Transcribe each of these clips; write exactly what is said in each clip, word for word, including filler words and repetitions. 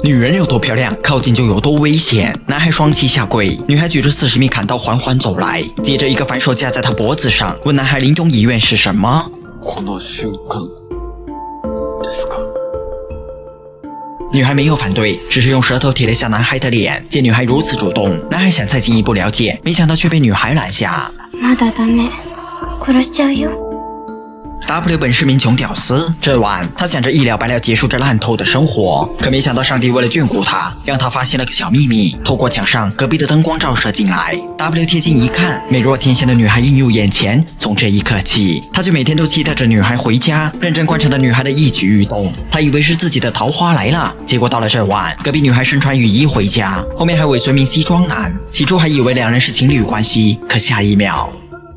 女人有多漂亮，靠近就有多危险。男孩双膝下跪，女孩举着四十米砍刀缓缓走来，接着一个反手架在他脖子上，问男孩临终遗愿是什么。女孩没有反对，只是用舌头舔了下男孩的脸。见女孩如此主动，男孩想再进一步了解，没想到却被女孩拦下。 まだダメ、殺しちゃうよ。 W 本是名穷屌丝，这晚他想着一了百了结束这烂透的生活，可没想到上帝为了眷顾他，让他发现了个小秘密。透过墙上隔壁的灯光照射进来 ，W 贴近一看，美若天仙的女孩映入眼前。从这一刻起，他就每天都期待着女孩回家，认真观察着女孩的一举一动。他以为是自己的桃花来了，结果到了这晚，隔壁女孩身穿雨衣回家，后面还尾随名西装男。起初还以为两人是情侣关系，可下一秒。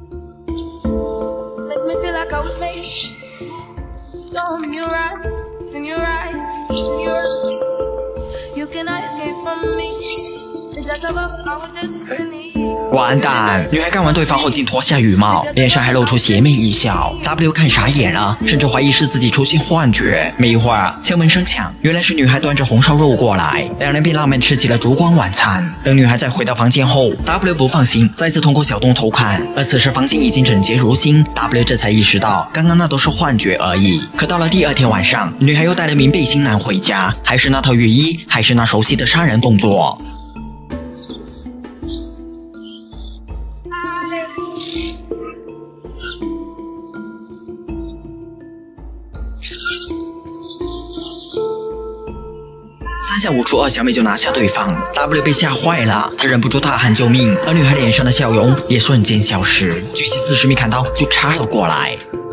完蛋！女孩干完对方后竟脱下羽毛，脸上还露出邪魅一笑。W 看傻眼了，甚至怀疑是自己出现幻觉。没一会儿，敲门声响，原来是女孩端着红烧肉过来，两人便浪漫吃起了烛光晚餐。等女孩再回到房间后 ，W 不放心，再次通过小洞偷看，而此时房间已经整洁如新。W 这才意识到，刚刚那都是幻觉而已。可到了第二天晚上，女孩又带了名背心男回家，还是那套雨衣，还是那熟悉的杀人动作。三下五除二，小美就拿下对方。W 被吓坏了，他忍不住大喊救命，而女孩脸上的笑容也瞬间消失，举起四十米砍刀就插了过来。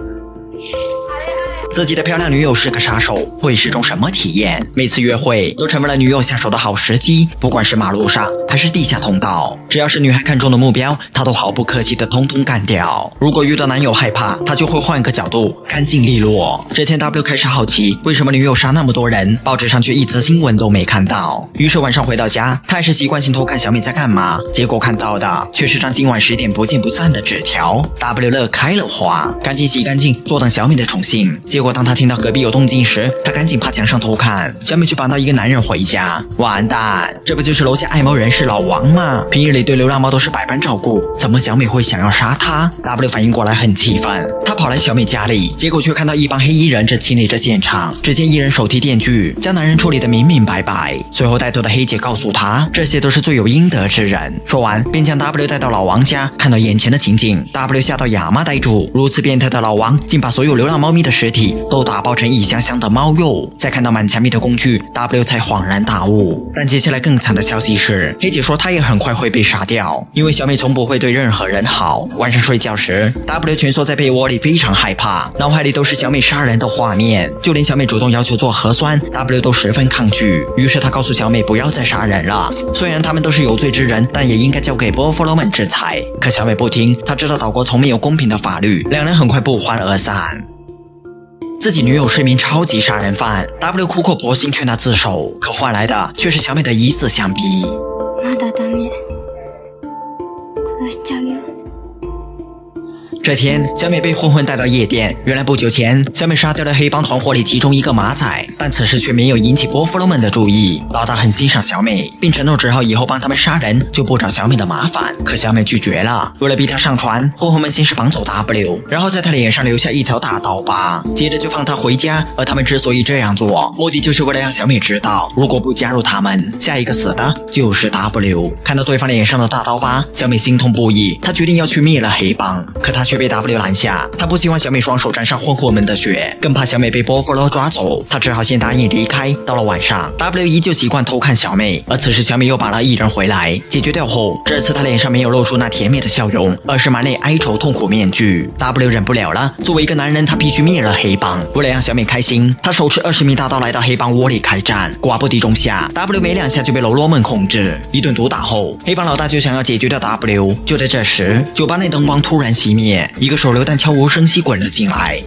自己的漂亮女友是个杀手，会是种什么体验？每次约会都成为了女友下手的好时机，不管是马路上还是地下通道，只要是女孩看中的目标，她都毫不客气的通通干掉。如果遇到男友害怕，她就会换个角度，干净利落。这天 W 开始好奇，为什么女友杀那么多人，报纸上却一则新闻都没看到。于是晚上回到家，他还是习惯性偷看小美在干嘛，结果看到的却是张今晚十点不见不散的纸条。W 乐开了花，赶紧洗干净，坐等小美的宠幸。结果当他听到隔壁有动静时，他赶紧爬墙上偷看，小美却绑到一个男人回家。完蛋，这不就是楼下爱猫人士老王吗？平日里对流浪猫都是百般照顾，怎么小美会想要杀他？ W 反应过来很气愤，他跑来小美家里，结果却看到一帮黑衣人正清理着现场。只见一人手提电锯，将男人处理得明明白白。随后带头的黑姐告诉他，这些都是罪有应得之人。说完便将 W 带到老王家，看到眼前的情景 ，W 吓到哑妈呆住。如此变态的老王，竟把所有流浪猫咪的尸体都打包成一箱箱的猫肉。再看到满墙壁的工具 ，W 才恍然大悟。但接下来更惨的消息是，黑姐说她也很快会被杀掉，因为小美从不会对任何人好。晚上睡觉时 ，W 蜷缩在被窝里，非常害怕，脑海里都是小美杀人的画面，就连小美主动要求做核酸 ，W 都十分抗拒。于是他告诉小美不要再杀人了，虽然他们都是有罪之人，但也应该交给波弗罗们制裁。可小美不听，她知道岛国从没有公平的法律，两人很快不欢而散。自己女友是名超级杀人犯 ，W 苦口婆心劝她自首，可换来的却是小美的以死相逼。 まだダメ、殺しちゃうよ。 这天，小美被混混带到夜店。原来不久前，小美杀掉了黑帮团伙里其中一个马仔，但此事却没有引起波弗罗们的注意。老大很欣赏小美，并承诺只要以后帮他们杀人，就不找小美的麻烦。可小美拒绝了。为了逼她上船，混混们先是绑走 W， 然后在她脸上留下一条大刀疤，接着就放她回家。而他们之所以这样做，目的就是为了让小美知道，如果不加入他们，下一个死的就是 W。看到对方脸上的大刀疤，小美心痛不已，她决定要去灭了黑帮。可她却被 W 拦下，他不希望小美双手沾上混混们的血，更怕小美被波弗罗抓走，他只好先答应离开。到了晚上 ，W 依旧习惯偷看小美，而此时小美又把了一人回来，解决掉后，这次她脸上没有露出那甜美的笑容，而是满脸哀愁痛苦面具。W 忍不了了，作为一个男人，他必须灭了黑帮。为了让小美开心，他手持二十米大刀来到黑帮窝里开战。寡不敌众下 ，W 没两下就被喽啰们控制。一顿毒打后，黑帮老大就想要解决掉 W。就在这时，酒吧内灯光突然熄灭，一个手榴弹悄无声息滚了进来。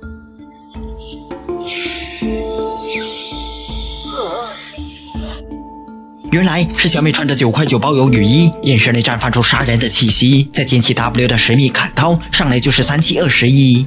原来是小美穿着九块九包邮雨衣，眼神里绽放出杀人的气息，再捡起 W 的十米砍刀，上来就是三七二十一。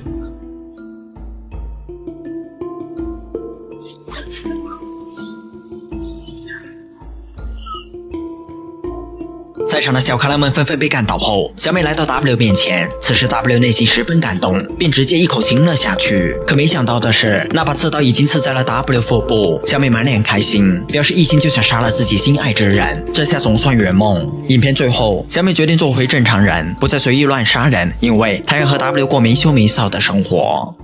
在场的小咖郎们纷纷被干倒后，小美来到 W 面前，此时 W 内心十分感动，便直接一口亲了下去。可没想到的是，那把刺刀已经刺在了 W 腹部。小美满脸开心，表示一心就想杀了自己心爱之人，这下总算圆梦。影片最后，小美决定做回正常人，不再随意乱杀人，因为她要和 W 过没羞没臊的生活。